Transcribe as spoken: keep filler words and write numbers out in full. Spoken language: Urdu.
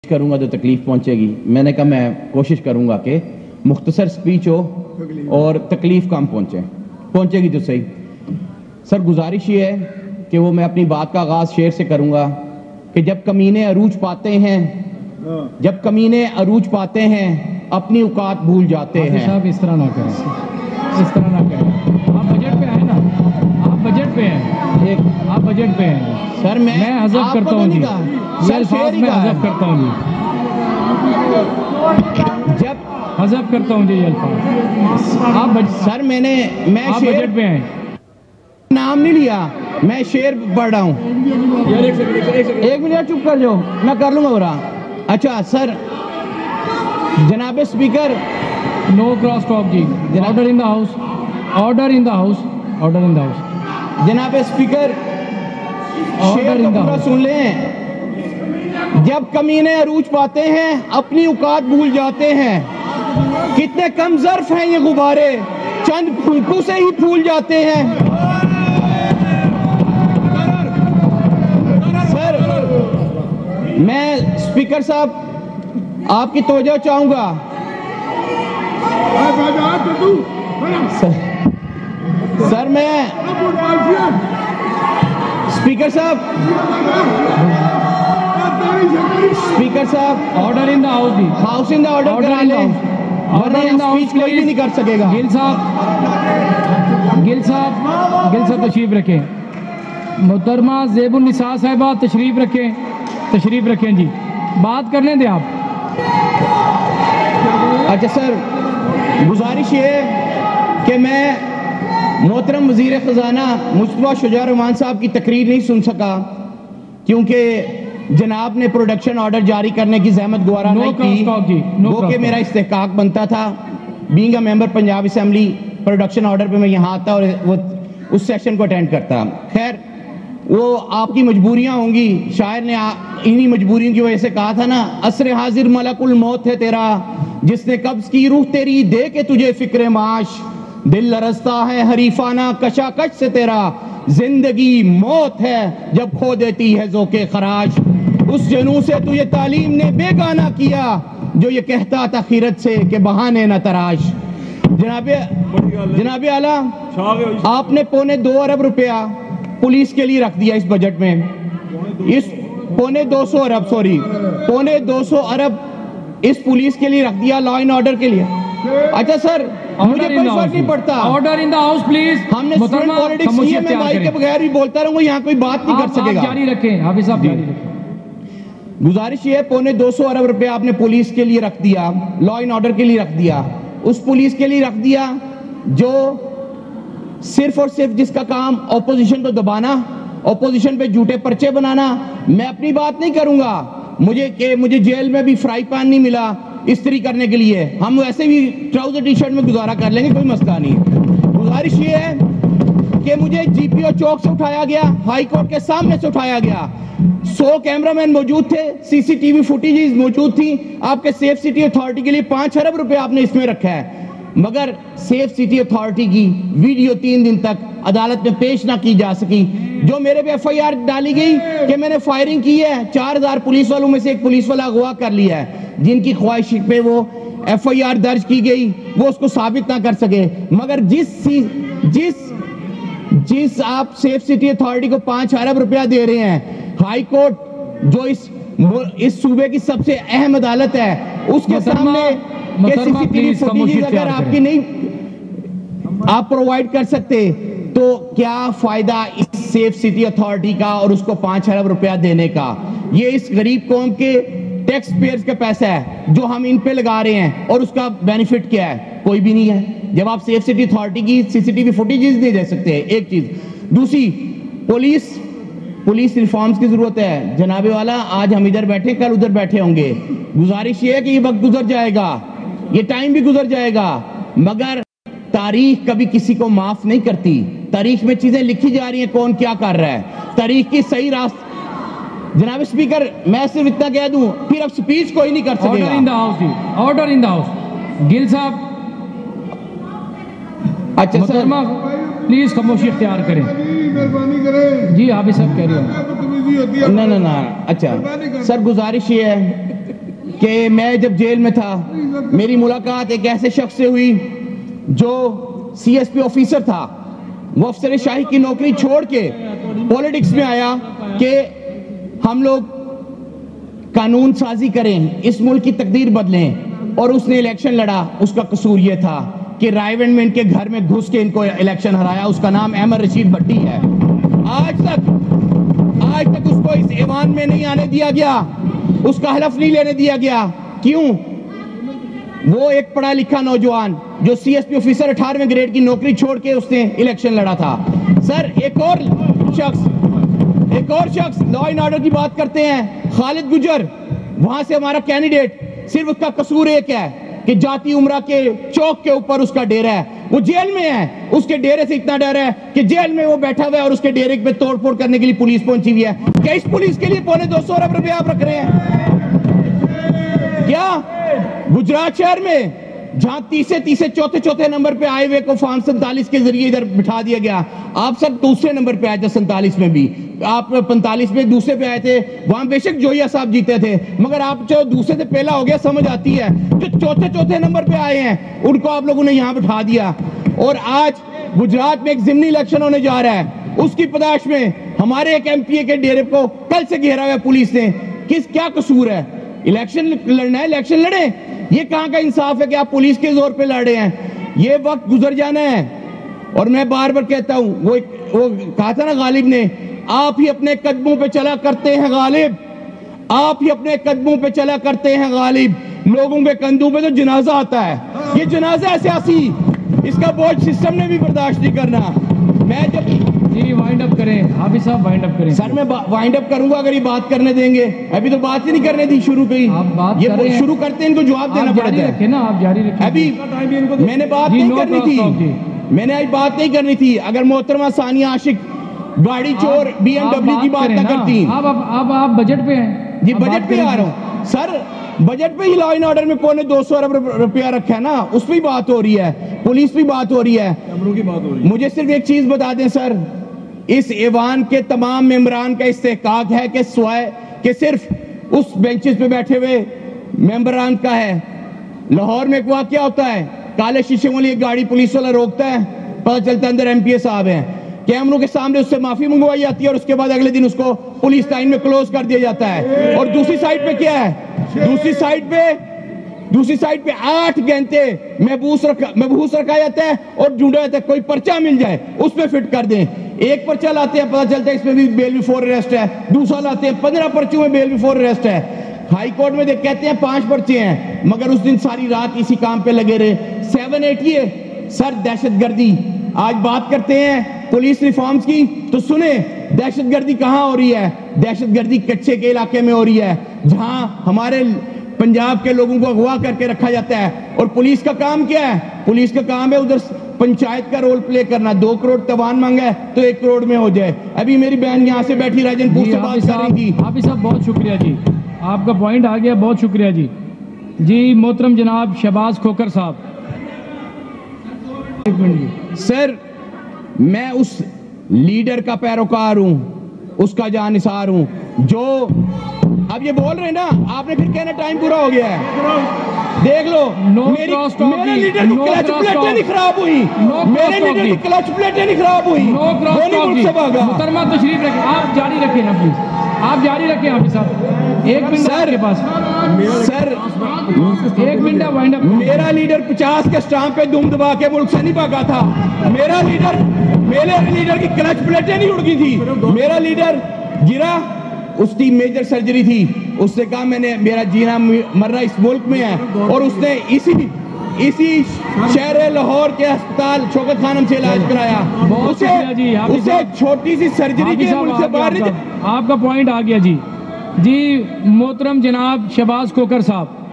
کروں گا تو تکلیف پہنچے گی. میں نے کہا میں کوشش کروں گا کہ مختصر سپیچ ہو اور تکلیف کم پہنچے پہنچے گی تو صحیح. سر گزارش یہ ہے کہ وہ میں اپنی بات کا آغاز شعر سے کروں گا کہ جب کمینے عروج پاتے ہیں جب کمینے عروج پاتے ہیں اپنی اوقات بھول جاتے ہیں. صاحب اس طرح نہ کریں اس طرح نہ کریں آپ بجٹ پہ ہیں نا آپ بجٹ پہ ہیں آپ بجٹ پہ ہیں. سر میں میں حذف کرتا ہوں جی یہ الفاظ میں حذف کرتا ہوں جی جب حذف کرتا ہوں جی یہ الفاظ. آپ سر میں نے میں آپ بجٹ پہ ہیں نام نہیں لیا میں شعر پڑھ رہا ہوں. ایک منٹ چپ کر جاؤ میں کر لوں گا برا. اچھا سر جناب اسپیکر نو کراس ٹاک جی. Order in the house order in the house order in the house. جناب اسپیکر شعر کو پورا سن لیں. جب کمینے عروج پاتے ہیں اپنی اوقات بھول جاتے ہیں. کتنے کم ظرف ہیں یہ غبارے چند پھونکوں سے ہی پھول جاتے ہیں. سر میں اسپیکر صاحب آپ کی توجہ چاہوں گا. سر میں اسپیکر صاحب اسپیکر صاحب آرڈر ان دا ہاؤس جی ہاؤس ان دا آرڈر کرا لیں ورنہ اسپیچ کوئی بھی نہیں کر سکے گا. گل صاحب گل صاحب گل صاحب تشریف رکھیں. محترمہ زیب النساء صاحبہ تشریف رکھیں تشریف رکھیں جی بات کرنے دیں آپ. اچھا سر گزارش یہ ہے کہ میں محترم وزیر خزانہ مصطفیٰ شجاع الرحمان صاحب کی تقریر نہیں سن سکا کیونکہ جناب نے پروڈکشن آرڈر جاری کرنے کی زحمت گوارا نہیں کی وہ کہ میرا استحقاق بنتا تھا. Being a member Punjab assembly production order پہ میں یہاں آتا اور وہ اس سیشن کو اٹینڈ کرتا. خیر وہ آپ کی مجبوریاں ہوں گی. شاعر نے انہی مجبوریوں کی وجہ سے کہا تھا نا عصر حاضر ملک الموت ہے تیرا جس نے قبض کی روح تیری دے کے تجھے فکر معاش. دل لرزتا ہے حریفانہ کشاکش سے تیرا زندگی موت ہے جب کھو دیتی ہے ذوق خراش. اس جنوں سے تجھے تعلیم نے بیگانہ کیا جو یہ کہتا تھا خیرت سے کہ بہانے نہ تراش. جناب جناب اعلیٰ آپ نے پونے دو ارب روپیہ پولیس کے لیے رکھ دیا اس بجٹ میں. اس پونے دو سو ارب سوری پونے دو سو ارب اس پولیس کے لیے رکھ دیا لا اینڈ آرڈر کے لیے. اچھا سر مجھے کوئی فرق نہیں پڑتا. Order in the house please. ہم نے اسٹوڈنٹ پالیٹکس کی ہے میں مائک کے بغیر بھی بولتا رہوں گا یہاں کوئی بات نہیں کر سکے گا. جاری رکھیں حافظ صاحب جاری رکھیں. گزارش یہ ہے پونے دو سو ارب روپے آپ نے پولیس کے لیے رکھ دیا لا اینڈ آرڈر کے لیے رکھ دیا. اس پولیس کے لیے رکھ دیا جو صرف اور صرف جس کا کام اپوزیشن کو دبانا اپوزیشن پہ جھوٹے پرچے بنانا. میں اپنی بات نہیں کروں گا مجھے کہ مجھے جیل میں بھی فرائی پین نہیں ملا استری کرنے کے لیے. ہم ویسے بھی ٹراؤزر ٹی شرٹ میں گزارا کر لیں گے کوئی مسئلہ نہیں. گزارش یہ ہے کہ مجھے جی پی او چوک سے اٹھایا گیا ہائی کورٹ کے سامنے سے اٹھایا گیا. سو کیمرہ مین موجود تھے سی سی ٹی وی فوٹیجز موجود تھی. آپ کے سیف سٹی اتھارٹی کے لیے پانچ ارب روپے آپ نے اس میں رکھا ہے مگر سیف سٹی اتھارٹی کی ویڈیو تین دن تک عدالت میں پیش نہ کی جا سکی. جو میرے پہ ایف آئی آر ڈالی گئی کہ میں نے فائرنگ کی ہے چار ہزار پولیس والوں میں سے ایک پولیس والا اغوا کر لیا ہے جن کی خواہش پہ وہ ایف آئی آر درج کی گئی وہ اس کو ثابت نہ کر سکے. مگر جس جس جس آپ سیف سٹی اتھارٹی کو پانچ ارب روپیہ دے رہے ہیں ہائی کورٹ جو اس اس صوبے کی سب سے اہم عدالت ہے اس کے سامنے سی سی ٹی وی فوٹیجز اگر آپ کی نہیں آپ پرووائڈ کر سکتے تو کیا فائدہ اس سیف سٹی اتھارٹی کا اور اس کو پانچ ارب روپیہ دینے کا. یہ اس غریب قوم کے ٹیکس پیئرز کا پیسہ ہے جو ہم ان پہ لگا رہے ہیں اور اس کا بینیفٹ کیا ہے کوئی بھی نہیں ہے. جب آپ سیف سٹی اتھارٹی کی سی سی ٹی وی فوٹیجز نہیں دے سکتے ایک چیز. دوسری پولیس پولیس ریفارمز کی ضرورت ہے. جناب والا آج ہم ادھر بیٹھے کل ادھر بیٹھے ہوں گے. گزارش یہ ہے کہ یہ وقت گزر جائے گا یہ ٹائم بھی گزر جائے گا مگر تاریخ کبھی کسی کو معاف نہیں کرتی. تاریخ میں چیزیں لکھی جا رہی ہیں کون کیا کر رہا ہے. تاریخ کی صحیح راست جناب اسپیکر میں صرف اتنا کہہ دوں پھر اب سپیچ کوئی نہیں کر سکے گا. آرڈر ان دا ہاؤس جی order in the house. Gill صاحب اچھا سر پلیز خاموشی اختیار کریں جی حافظ صاحب کہہ رہے ہیں. نہ نہ نہ اچھا سر گزارش یہ ہے کہ میں جب جیل میں تھا میری ملاقات ایک ایسے شخص سے ہوئی جو سی ایس پی آفیسر تھا. وہ افسر شاہی کی نوکری چھوڑ کے پولیٹکس میں آیا کہ ہم لوگ قانون سازی کریں, اس ملک کی تقدیر بدلیں, اور اس نے الیکشن لڑا. اس کا قصور یہ تھا کہ رائے ونڈ میں ان کے گھر میں گھس کے ان کو الیکشن ہرایا. اس کا نام احمد رشید بھٹی ہے. آج تک آج تک اس کو اس ایوان میں نہیں آنے دیا گیا, اس کا حلف نہیں لینے دیا گیا. کیوں؟ وہ ایک پڑھا لکھا نوجوان جو سی ایس پی آفیسر اٹھارہویں گریڈ کی نوکری چھوڑ کے اس نے الیکشن لڑا تھا. سر ایک اور شخص ایک اور شخص لا اینڈ آرڈر کی بات کرتے ہیں, خالد گجر, وہاں سے ہمارا کینڈیڈیٹ. صرف اس کا قصور ایک ہے کہ جاتی عمرہ کے چوک کے اوپر اس کا ڈیرہ ہے, وہ جیل میں ہے. اس کے ڈیرے سے اتنا ڈر ہے کہ جیل میں وہ بیٹھا ہوا ہے اور اس کے ڈیرے پہ توڑ پھوڑ کرنے کے لیے پولیس پہنچی ہوئی ہے. کیا اس پولیس کے لیے پونے دو سو ارب روپے آپ رکھ رہے ہیں کیا؟ گجرات شہر میں جہاں تیسرے تیسرے چوتھے چوتھے نمبر پہ آئے ہوئے کو فارم سینتالیس کے ذریعے ادھر بٹھا دیا گیا. آپ سب دوسرے نمبر پہ آئے تھے, سینتالیس میں بھی آپ پینتالیس میں دوسرے پہ آئے تھے. وہاں بے شک جویا صاحب جیتے تھے, مگر آپ جو دوسرے سے پہلا ہو گیا سمجھ آتی ہے. جو چوتھے چوتھے نمبر پہ آئے ہیں ان کو آپ لوگوں نے یہاں بٹھا دیا. اور آج گجرات میں ایک ضمنی الیکشن ہونے جا رہا ہے, اس کی پداش میں ہمارے ایک ایم پی اے کے ڈیرے کو کل سے گھیرا ہوا ہے پولیس نے. کس کیا قصور ہے؟ الیکشن لڑنا ہے, الیکشن لڑیں. یہ کہاں کا انصاف ہے کہ آپ پولیس کے زور پہ لڑ رہے ہیں؟ یہ وقت گزر جانا ہے. اور میں بار بار کہتا ہوں, وہ وہ کہا تھا نا غالب نے, آپ ہی اپنے قدموں پہ چلا کرتے ہیں غالب, آپ ہی اپنے قدموں پہ چلا کرتے ہیں غالب, لوگوں کے کندھوں پہ تو جنازہ آتا ہے. یہ جنازہ ہے سیاسی, اس کا بوجھ سسٹم نے بھی برداشت نہیں کرنا. میں جب جی وائنڈ اپ کریں حافظ صاحب, وائنڈ اپ کریں. سر میں وائنڈ اپ کروں گا اگر یہ بات کرنے دیں گے. ابھی تو بات ہی نہیں کرنے دی شروع پہ ہی. آپ بات یہ کر رہے ہیں, شروع کرتے ہیں ان کو جواب دینا آپ جاری پڑتا ہے. رکھیں نا, آپ جاری رکھیں. ابھی میں نے بات جی, نہیں no کرنی cross talk, تھی, جی. میں نے آج بات نہیں کرنی تھی. اگر محترمہ ثانیہ عاشق گاڑی چور بی ایم آپ ڈبلیو کی بات کریں نہ نا. کرتی. آپ آپ آپ بجٹ پہ ہیں. جی آپ بجٹ بات پہ کریں. آ رہا ہوں. سر بجٹ پہ ہی لا اینڈ آرڈر میں پونے دو سو ارب روپیہ رکھا ہے نا, اس پہ بات ہو رہی ہے, پولیس پہ بات ہو رہی ہے. مجھے صرف ایک چیز بتا دیں سر, اس ایوان کے تمام ممبران کا استحقاق ہے کہ سوائے کہ صرف اس بینچز پہ بیٹھے ہوئے ممبران کا ہے. لاہور میں ایک واقعہ ہوتا ہے, کالے شیشے والی ایک گاڑی پولیس والا روکتا ہے, پتہ چلتا ہے اندر ایم پی اے صاحب ہیں. کیمروں کے سامنے اس سے معافی منگوائی جاتی ہے اور اس کے بعد اگلے دن اس کو پولیس لائن میں کلوز کر دیا جاتا ہے. اور دوسری سائڈ پہ کیا ہے, دوسری سائڈ پہ دوسری سائڈ پہ آٹھ گھنٹے محبوس رکھا محبوس رکھا جاتا ہے اور ڈھونڈا جاتا ہے کوئی پرچہ مل جائے اس پہ فٹ کر دیں. ایک پرچہ لاتے ہیں, پتہ چلتا ہے اس میں بھی بیل بفور اریسٹ ہے. دوسرا لاتے ہیں, پندرہ پرچوں میں بیل بفور اریسٹ ہے. ہائی کورٹ میں دیکھ کہتے ہیں پانچ پرچے ہیں, مگر اس دن ساری رات اسی کام پہ لگے رہے. سیون ایٹ یہ سر دہشت گردی. آج بات کرتے ہیں پولیس ریفارمز کی, تو سنیں دہشت گردی کہاں ہو رہی ہے. دہشت گردی کچے کے علاقے میں ہو رہی ہے, جہاں ہمارے پنجاب کے لوگوں کو اغوا کر کے رکھا جاتا ہے. اور پولیس کا کام کیا ہے؟ پولیس کا کام ہے ادھر پنچایت کا رول پلے کرنا. دو کروڑ توان مانگا ہے تو ایک کروڑ میں ہو جائے. ابھی میری بہن یہاں سے بیٹھی راجن پور سے بات کر رہی تھی. حافظ صاحب بہت شکریہ جی, آپ کا پوائنٹ آ گیا, بہت شکریہ جی. جی محترم جناب شہباز کھوکر صاحب. ایک منٹ جی. سر میں اس لیڈر کا پیروکار ہوں, اس کا جانثار ہوں جو اب یہ بول رہے ہیں نا, آپ نے پھر کہنا ٹائم پورا ہو گیا ہے. دیکھ لو میری میرے لیڈر کی کلچ پلیٹیں نہیں خراب ہوئی, میرے لیڈر کی کلچ پلیٹیں نہیں خراب ہوئی. محترمہ تشریف رکھیں, آپ جاری رکھیں نا پلیز, آپ جاری رکھیں حافظ صاحب. ایک منٹ آپ کے پاس سر, ایک منٹ وائنڈ اپ. میرا لیڈر پچاس کے سٹامپ پہ دم دبا کے ملک سے نہیں بھاگا تھا. میرا لیڈر میرے لیڈر کی کلچ پلیٹیں نہیں اڑ گئی تھی. میرا لیڈر گرا, اس کی میجر سرجری تھی, اس سے کہا میں نے میرا جینا مرنا اس ملک میں ہے, اور اس نے اسی اسی شہر لاہور کے ہسپتال شوکت خانم سے علاج کرایا. اسے چھوٹی سی سرجری کے ملک سے باہر نہیں. آپ کا پوائنٹ آ گیا جی. جی محترم جناب شہباز کھوکر صاحب.